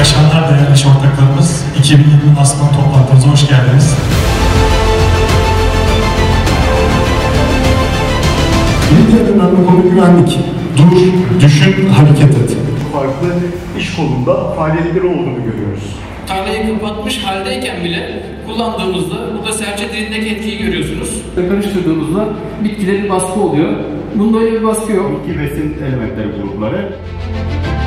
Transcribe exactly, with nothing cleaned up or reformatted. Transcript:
akşamlar değerli iş ortaklarımız. iki bin yirmi Aslan toplantımıza hoş geldiniz. Bir en önemli konu güvenlik. Dur, düşün, hareket et. Farklı iş kolunda faaliyetleri olduğunu görüyoruz. Tarlayı kapatmış haldeyken bile kullandığımızda burada serçe dilindeki etkiyi görüyorsunuz. Karıştırdığımızda bitkilerin baskı oluyor. Bunda öyle bir baskı yok. İki besin elementleri grupları.